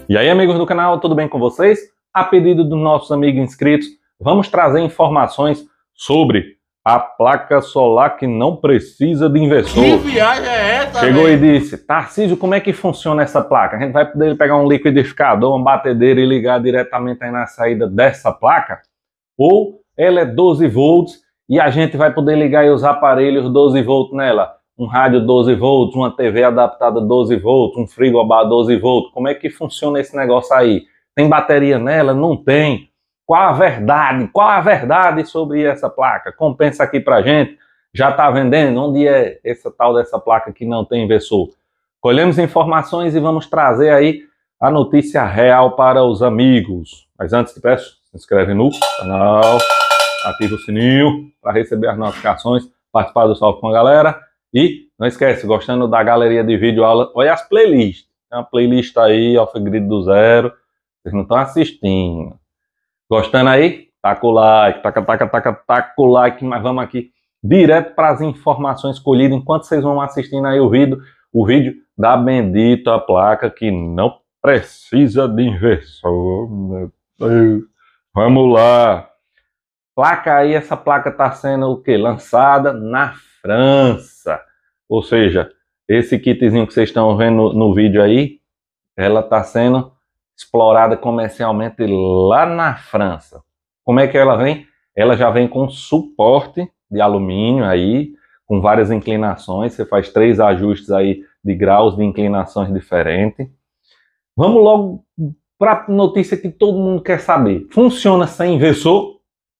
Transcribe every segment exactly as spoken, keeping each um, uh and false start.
E aí, amigos do canal, tudo bem com vocês? A pedido dos nossos amigos inscritos, vamos trazer informações sobre a placa solar que não precisa de inversor. Que viagem é essa, Chegou véio? e disse: Tarcísio, como é que funciona essa placa? A gente vai poder pegar um liquidificador, uma batedeira e ligar diretamente aí na saída dessa placa? Ou ela é doze volts e a gente vai poder ligar aí os aparelhos doze volts nela? Um rádio doze volts, uma T V adaptada doze volts, um frigobar doze volts. Como é que funciona esse negócio aí? Tem bateria nela? Não tem. Qual a verdade? Qual a verdade sobre essa placa? Compensa aqui pra gente. Já está vendendo? Onde é essa tal dessa placa que não tem inversor? Colhemos informações e vamos trazer aí a notícia real para os amigos. Mas antes te peço, se inscreve no canal, ativa o sininho para receber as notificações, participar do Salve com a Galera. E não esquece, gostando da galeria de vídeo aula, olha as playlists. Tem uma playlist aí, Off-Grid do Zero. Vocês não estão assistindo. Gostando aí? Taca o like, taca, taca, taca, taca o like. Mas vamos aqui direto para as informações colhidas. Enquanto vocês vão assistindo aí o vídeo, o vídeo da bendita placa que não precisa de inversor. Meu Deus. Vamos lá. Placa aí, essa placa está sendo o quê? Lançada na França. Ou seja, esse kitzinho que vocês estão vendo no, no vídeo aí, ela está sendo explorada comercialmente lá na França. Como é que ela vem? Ela já vem com suporte de alumínio aí, com várias inclinações. Você faz três ajustes aí de graus de inclinações diferentes. Vamos logo para a notícia que todo mundo quer saber. Funciona sem inversor?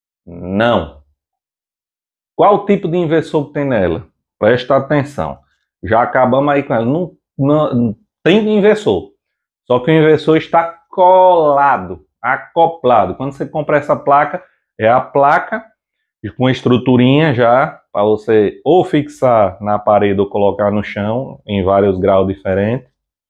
Não. Qual o tipo de inversor que tem nela? Presta atenção. Já acabamos aí com ela. Não, não, não tem inversor. Só que o inversor está colado, acoplado. Quando você compra essa placa, é a placa com estruturinha já para você ou fixar na parede ou colocar no chão em vários graus diferentes.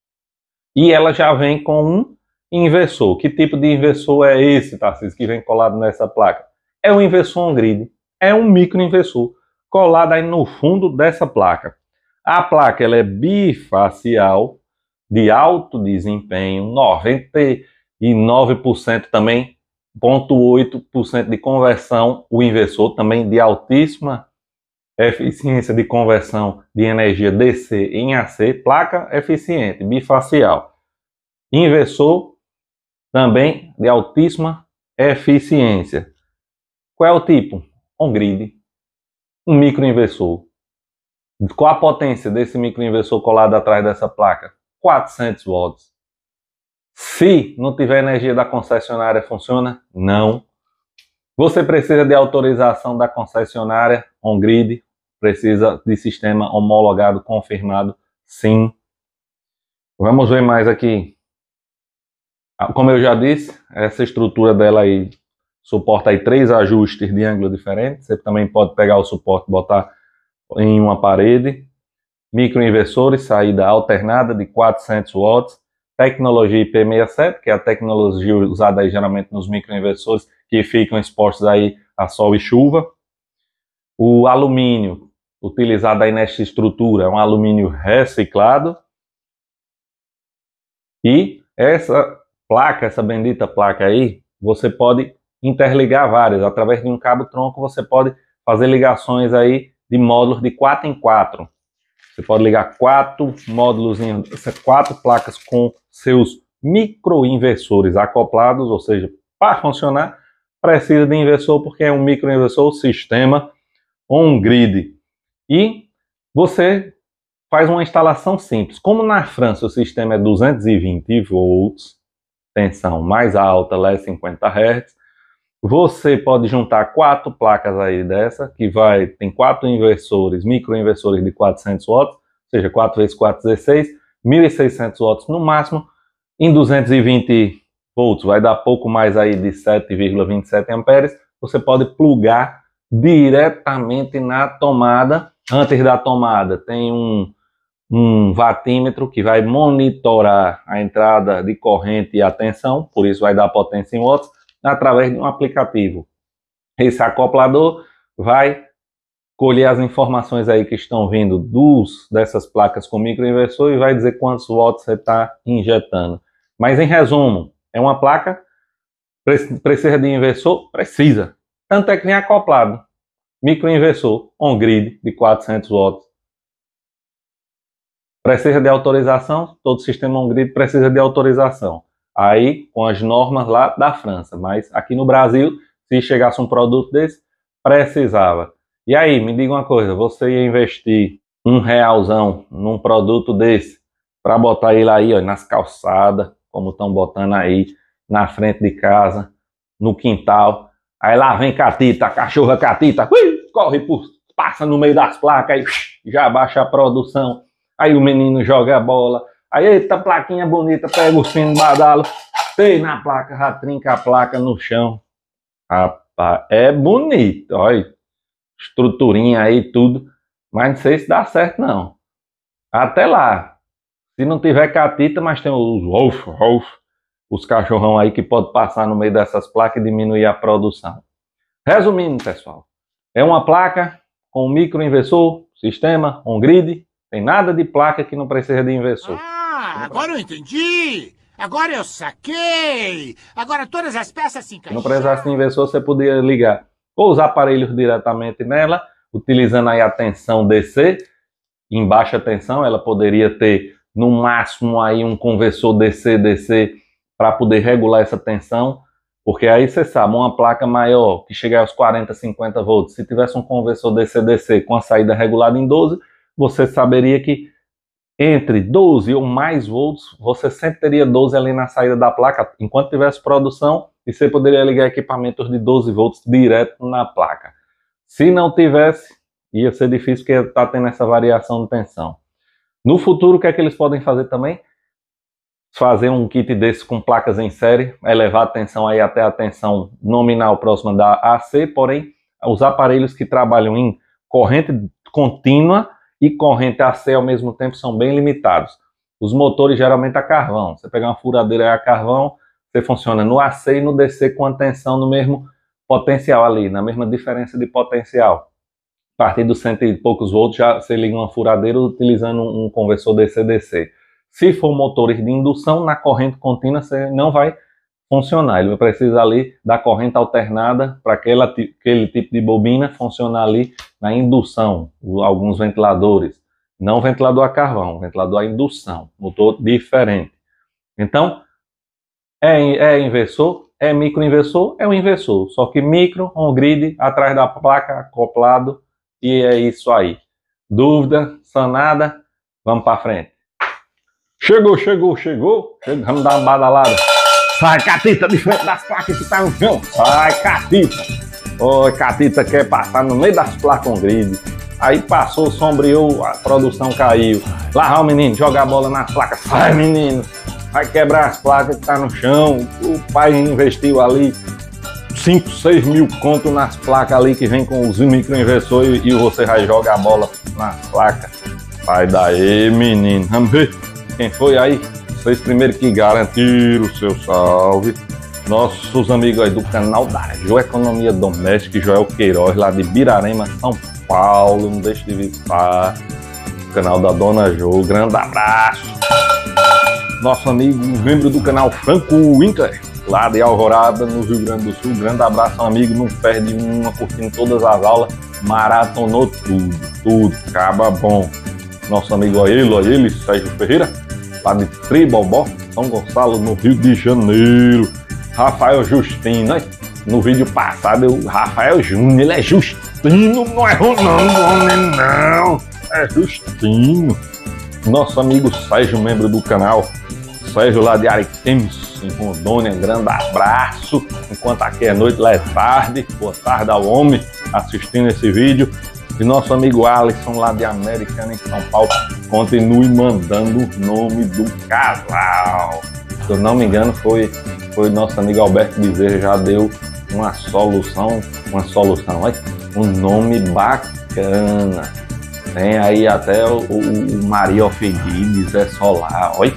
E ela já vem com um inversor. Que tipo de inversor é esse, Tarcísio, que vem colado nessa placa? É um inversor on-grid. É um microinversor colado aí no fundo dessa placa. A placa ela é bifacial, de alto desempenho, noventa e nove por cento também, zero vírgula oito por cento de conversão, o inversor também de altíssima eficiência de conversão de energia D C em A C, placa eficiente, bifacial. Inversor também de altíssima eficiência. Qual é o tipo? On-grid, um microinversor. Qual a potência desse microinversor colado atrás dessa placa? quatrocentos volts. Se não tiver energia da concessionária, funciona? Não. Você precisa de autorização da concessionária on-grid, precisa de sistema homologado, confirmado? Sim. Vamos ver mais aqui. Como eu já disse, essa estrutura dela aí suporta aí três ajustes de ângulo diferentes. Você também pode pegar o suporte e botar em uma parede. Microinversores, saída alternada de quatrocentos watts. Tecnologia I P sessenta e sete, que é a tecnologia usada aí geralmente nos microinversores que ficam expostos aí a sol e chuva. O alumínio utilizado aí nesta estrutura é um alumínio reciclado. E essa placa, essa bendita placa aí, você pode interligar várias. Através de um cabo tronco você pode fazer ligações aí de módulos de quatro em quatro. Você pode ligar quatro módulos, quatro placas com seus microinversores acoplados, ou seja, para funcionar precisa de inversor porque é um microinversor sistema on-grid. E você faz uma instalação simples. Como na França o sistema é duzentos e vinte volts, tensão mais alta, L E D cinquenta hertz, você pode juntar quatro placas aí dessa, que vai, tem quatro inversores, microinversores de quatrocentos watts, ou seja, quatro vezes quatro, dezesseis, mil e seiscentos watts no máximo, em duzentos e vinte volts, vai dar pouco mais aí de sete vírgula vinte e sete amperes, você pode plugar diretamente na tomada. Antes da tomada tem um, um watímetro que vai monitorar a entrada de corrente e a tensão, por isso vai dar potência em watts, através de um aplicativo. Esse acoplador vai colher as informações aí que estão vindo dos, dessas placas com microinversor e vai dizer quantos watts você está injetando. Mas em resumo, é uma placa, precisa de inversor? Precisa. Tanto é que vem acoplado. Microinversor, on-grid de quatrocentos volts. Precisa de autorização? Todo sistema on-grid precisa de autorização. Aí, com as normas lá da França. Mas aqui no Brasil, se chegasse um produto desse, precisava. E aí, me diga uma coisa, você ia investir um realzão num produto desse para botar ele aí, ó, nas calçadas, como estão botando aí, na frente de casa, no quintal. Aí lá vem catita, a cachorra catita, ui, corre, por, passa no meio das placas, aí já baixa a produção. Aí o menino joga a bola. Aí, eita, plaquinha bonita, pega o sino, badalo, tem na placa, já trinca a placa no chão. Rapaz, é bonito, olha, estruturinha aí, tudo. Mas não sei se dá certo, não. Até lá. Se não tiver catita, mas tem os wolf, wolf, os cachorrão aí que pode passar no meio dessas placas e diminuir a produção. Resumindo, pessoal, é uma placa com microinversor, sistema, on-grid, tem nada de placa que não precisa de inversor. Ah, agora eu entendi! Agora eu saquei! Agora todas as peças se encaixam. Se não precisasse de inversor, você poderia ligar ou os aparelhos diretamente nela, utilizando aí a tensão D C, em baixa tensão, ela poderia ter no máximo aí um conversor D C D C para poder regular essa tensão, porque aí você sabe, uma placa maior que chegar aos quarenta, cinquenta volts, se tivesse um conversor D C D C com a saída regulada em doze, você saberia que entre doze ou mais volts, você sempre teria doze ali na saída da placa, enquanto tivesse produção, e você poderia ligar equipamentos de doze volts direto na placa. Se não tivesse, ia ser difícil porque está tendo essa variação de tensão. No futuro, o que é que eles podem fazer também? Fazer um kit desse com placas em série, elevar a tensão aí até a tensão nominal próxima da A C, porém, os aparelhos que trabalham em corrente contínua e corrente A C ao mesmo tempo são bem limitados. Os motores geralmente a carvão. Você pegar uma furadeira a carvão, você funciona no A C e no D C com a tensão no mesmo potencial ali, na mesma diferença de potencial. A partir dos cento e poucos volts, já você liga uma furadeira utilizando um conversor D C D C. Se for motores de indução, na corrente contínua você não vai funcionar. Ele precisa ali da corrente alternada para aquele, aquele tipo de bobina funcionar ali na indução. Alguns ventiladores, não ventilador a carvão, ventilador a indução, motor diferente. Então, é, é inversor, é microinversor, é um inversor. Só que micro, on-grid, atrás da placa, acoplado. E é isso aí. Dúvida sanada? Vamos para frente. Chegou, chegou, chegou. Vamos dar uma badalada. Sai, catita, de frente das placas que tá no chão. Sai, catita. Oi, catita quer passar no meio das placas com grid. Aí passou, sombreou, a produção caiu. Lá vai o menino, joga a bola nas placas. Sai, menino. Vai quebrar as placas que tá no chão. O pai investiu ali cinco, seis mil conto nas placas ali que vem com os microinversores e você vai jogar a bola nas placas. Sai daí, menino. Vamos ver quem foi aí. Vocês primeiro que garantiram o seu salve. Nossos amigos aí do canal da Jo Economia Doméstica, Joel Queiroz, lá de Birarema, São Paulo. Não deixe de visitar o canal da Dona Jo. Grande abraço. Nosso amigo, membro do canal Franco Winter, lá de Alvorada, no Rio Grande do Sul. Grande abraço, amigo. Não perde uma, curtindo todas as aulas. Maratonou tudo, tudo. Acaba bom. Nosso amigo, olha ele, olha ele, Sérgio Ferreira, lá de Tribobó, São Gonçalo, no Rio de Janeiro. Rafael Justino, né? No vídeo passado, o Rafael Júnior, ele é Justino, não é Ronaldo, homem, não. É Justino. Nosso amigo Sérgio, membro do canal. Sérgio lá de Ariquemes, em Rondônia, grande abraço. Enquanto aqui é noite, lá é tarde. Boa tarde ao homem assistindo esse vídeo. E nosso amigo Alisson lá de Americana, em São Paulo, continue mandando o nome do casal. Se eu não me engano, foi, foi nosso amigo Alberto Bezerra, já deu uma solução, uma solução, olha, um nome bacana. Tem aí até o, o, o Maria Ofegide, Zé Solar, olha.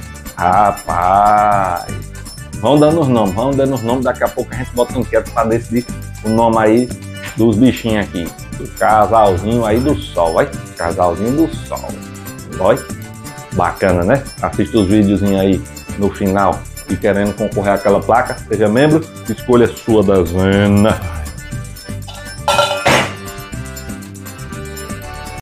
Rapaz, vão dando os nomes, vão dando os nomes, daqui a pouco a gente bota um enquete para decidir o nome aí dos bichinhos aqui, do casalzinho aí do sol, olha, casalzinho do sol, olha, bacana, né? Assiste os videozinhos aí no final e querendo concorrer àquela placa, seja membro, escolha a sua dezena.